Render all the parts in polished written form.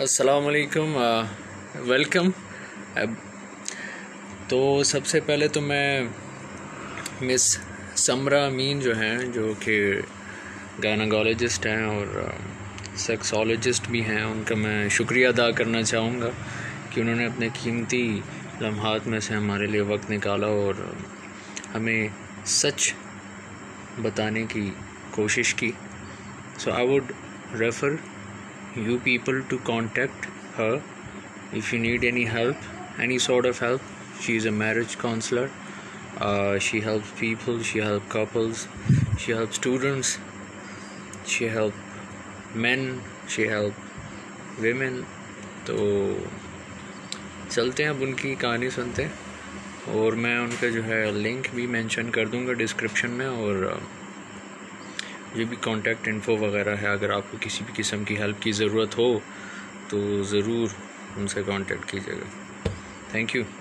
अस्सलाम वालेकुम, वेलकम। तो सबसे पहले तो मैं मिस समरा अमीन जो हैं, जो कि गायनेकोलॉजिस्ट हैं और सेक्सोलॉजिस्ट भी हैं, उनका मैं शुक्रिया अदा करना चाहूँगा कि उन्होंने अपने कीमती लम्हात में से हमारे लिए वक्त निकाला और हमें सच बताने की कोशिश की। So I would refer you people to contact her if you need any help, any sort of help. She is a marriage counselor. She helps people, she helps couples, she helps students, she helps men, she helps women. तो चलते हैं अब उनकी कहानी सुनते हैं और मैं उनका जो है लिंक भी मेंशन कर दूंगा डिस्क्रिप्शन में, और ये भी कॉन्टैक्ट इन्फो वगैरह है। अगर आपको किसी भी किस्म की हेल्प की ज़रूरत हो तो ज़रूर उनसे कांटेक्ट कीजिएगा। Thank you.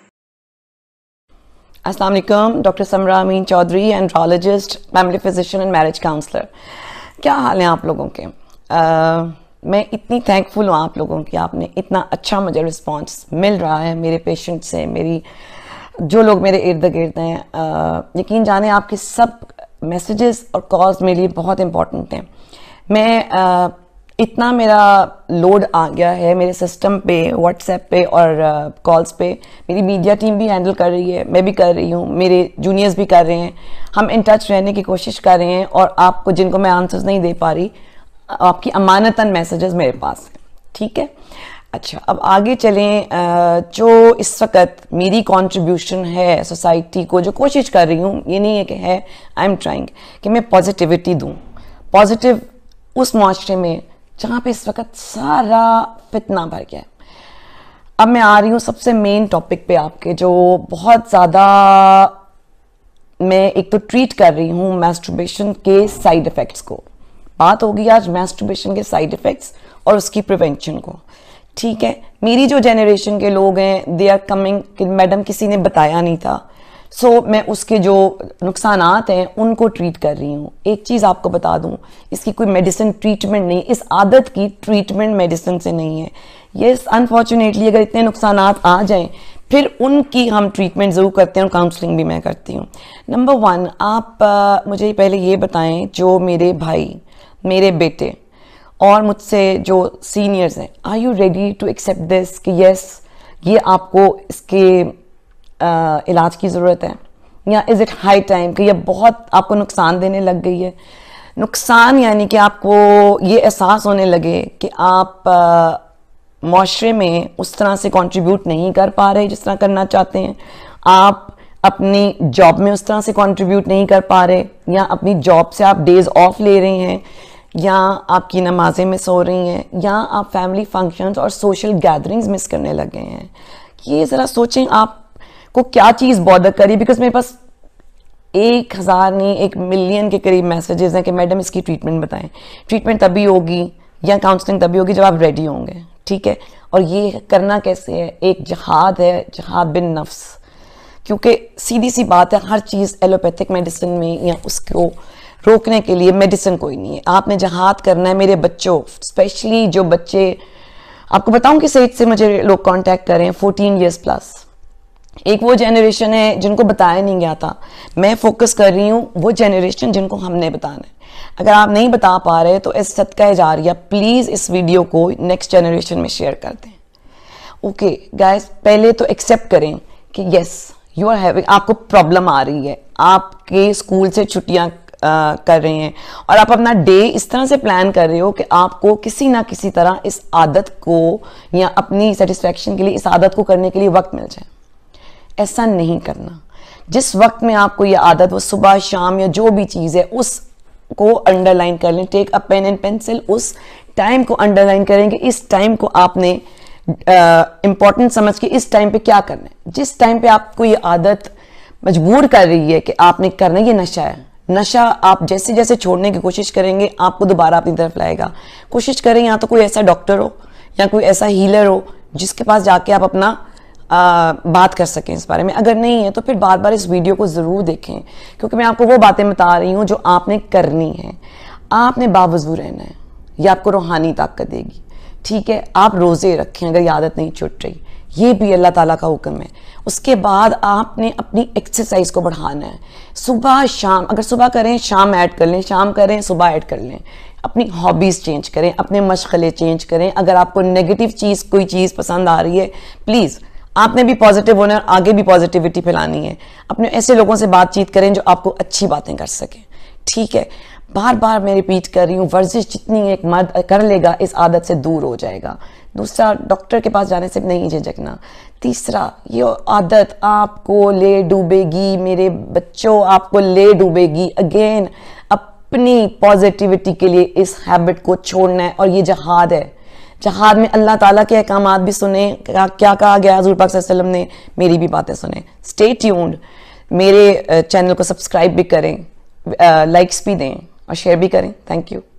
अस्सलाम वालेकुम, doctor Samra Amin Chaudhary, andrologist, family physician and marriage counsellor. क्या हाल है आप लोगों के? मैं इतनी थैंकफुल हूँ आप लोगों की, आपने इतना अच्छा मुझे रिस्पांस मिल रहा है मेरे पेशेंट से, मेरी जो लोग मेरे इर्द गिर्द हैं। यकीन जाने आपके सब मैसेजेस और कॉल्स मेरे लिए बहुत इम्पॉर्टेंट हैं। मैं इतना मेरा लोड आ गया है मेरे सिस्टम पे, व्हाट्सएप पे और कॉल्स पे। मेरी मीडिया टीम भी हैंडल कर रही है, मैं भी कर रही हूँ, मेरे जूनियर्स भी कर रहे हैं। हम इन टच रहने की कोशिश कर रहे हैं और आपको जिनको मैं आंसर्स नहीं दे पा रही, आपकी अमानतन मैसेजेस मेरे पास हैं। ठीक है, अच्छा अब आगे चलें। जो इस वक्त मेरी कंट्रीब्यूशन है सोसाइटी को, जो कोशिश कर रही हूँ, ये नहीं है कि है, आई एम ट्राइंग कि मैं पॉजिटिविटी दूँ, पॉजिटिव उस माशरे में जहाँ पे इस वक्त सारा फितना भर गया है। अब मैं आ रही हूँ सबसे मेन टॉपिक पे आपके, जो बहुत ज़्यादा मैं एक तो ट्रीट कर रही हूँ मैस्टरबेशन के साइड इफ़ेक्ट्स को। बात होगी आज मैस्टरबेशन के साइड इफ़ेक्ट्स और उसकी प्रिवेंशन को। ठीक है, मेरी जो जनरेशन के लोग हैं, दे आर कमिंग कि मैडम किसी ने बताया नहीं था, सो मैं उसके जो नुकसानात हैं उनको ट्रीट कर रही हूँ। एक चीज़ आपको बता दूँ, इसकी कोई मेडिसिन ट्रीटमेंट नहीं, इस आदत की ट्रीटमेंट मेडिसिन से नहीं है। यस, अनफॉर्चुनेटली अगर इतने नुकसानात आ जाएं फिर उनकी हम ट्रीटमेंट ज़रूर करते हैं और काउंसलिंग भी मैं करती हूँ। नंबर वन, आप मुझे पहले ये बताएं, जो मेरे भाई, मेरे बेटे और मुझसे जो सीनियर्स हैं, are you ready to accept this कि यस ये आपको इसके इलाज की ज़रूरत है, या इज़ इट हाई टाइम कि ये बहुत आपको नुकसान देने लग गई है। नुकसान यानी कि आपको ये एहसास होने लगे कि आप माशरे में उस तरह से कंट्रीब्यूट नहीं कर पा रहे जिस तरह करना चाहते हैं, आप अपनी जॉब में उस तरह से कंट्रीब्यूट नहीं कर पा रहे, या अपनी जॉब से आप डेज ऑफ ले रहे हैं, या आपकी नमाजें मिस हो रही हैं, या आप फैमिली फंक्शंस और सोशल गैदरिंग्स मिस करने लगे हैं। ये ज़रा सोचें आपको क्या चीज़ बॉदर करी। बिकॉज मेरे पास 1000 नहीं 1 मिलियन के करीब मैसेजेस हैं कि मैडम इसकी ट्रीटमेंट बताएं। ट्रीटमेंट तभी होगी या काउंसलिंग तभी होगी जब आप रेडी होंगे। ठीक है, और ये करना कैसे है? एक जिहाद है, जिहाद बिन नफ्स। क्योंकि सीधी सी बात है, हर चीज़ एलोपैथिक मेडिसिन में या उसको रोकने के लिए मेडिसिन कोई नहीं है। आपने जिहाद करना है। मेरे बच्चों, स्पेशली जो बच्चे, आपको बताऊं कि एज से मुझे लोग कांटेक्ट करें 14 ईयर्स प्लस। एक वो जनरेशन है जिनको बताया नहीं गया था, मैं फोकस कर रही हूँ वो जनरेशन जिनको हमने बताना है। अगर आप नहीं बता पा रहे तो इस सदका जारिया प्लीज़ इस वीडियो को नेक्स्ट जनरेशन में शेयर कर दें। ओके गाइस, पहले तो एक्सेप्ट करें कि यस यू आर हैविंग, आपको प्रॉब्लम आ रही है, आपके स्कूल से छुट्टियां कर रहे हैं और आप अपना डे इस तरह से प्लान कर रहे हो कि आपको किसी ना किसी तरह इस आदत को या अपनी सेटिस्फैक्शन के लिए इस आदत को करने के लिए वक्त मिल जाए। ऐसा नहीं करना। जिस वक्त में आपको ये आदत, वो सुबह शाम या जो भी चीज़ है, उसको अंडरलाइन कर लें। Take a pen and pencil, उस टाइम को अंडरलाइन करेंगे। इस टाइम को आपने इम्पॉर्टेंट समझ के इस टाइम पे क्या करना है। जिस टाइम पे आपको ये आदत मजबूर कर रही है कि आपने करना, ये नशा है। नशा आप जैसे जैसे छोड़ने की कोशिश करेंगे आपको दोबारा अपनी तरफ लाएगा। कोशिश करें या तो कोई ऐसा डॉक्टर हो या कोई ऐसा हीलर हो जिसके पास जाके आप अपना बात कर सकें इस बारे में। अगर नहीं है तो फिर बार बार इस वीडियो को ज़रूर देखें, क्योंकि मैं आपको वो बातें बता रही हूँ जो आपने करनी है। आपने बावजू रहना है, ये आपको रूहानी ताकत देगी। ठीक है, आप रोज़े रखें अगर ये आदत नहीं छूट रही, ये भी अल्लाह ताला का हुक्म है। उसके बाद आपने अपनी एक्सरसाइज को बढ़ाना है, सुबह शाम, अगर सुबह करें शाम ऐड कर लें, शाम करें सुबह ऐड कर लें। अपनी हॉबीज़ चेंज करें, अपने मशगले चेंज करें। अगर आपको नेगेटिव चीज़ कोई चीज़ पसंद आ रही है, प्लीज़ आपने भी पॉजिटिव होना है और आगे भी पॉजिटिविटी फैलानी है। अपने ऐसे लोगों से बातचीत करें जो आपको अच्छी बातें कर सकें, ठीक है। बार बार मैं रिपीट कर रही हूँ, वर्जिश जितनी एक मर्द कर लेगा इस आदत से दूर हो जाएगा। दूसरा, डॉक्टर के पास जाने से नहीं झिझकना। तीसरा, ये आदत आपको ले डूबेगी मेरे बच्चों, आपको ले डूबेगी। अगेन, अपनी पॉजिटिविटी के लिए इस हैबिट को छोड़ना है और ये जहाद है। जहाद में अल्लाह ताला के अहकामात भी सुने, क्या कहा गया हुज़ूर पाक सल्लल्लाहु अलैहि वसल्लम ने, मेरी भी बातें सुने। स्टे ट्यून्ड, मेरे चैनल को सब्सक्राइब भी करें, लाइक्स भी दें और शेयर भी करें। Thank you.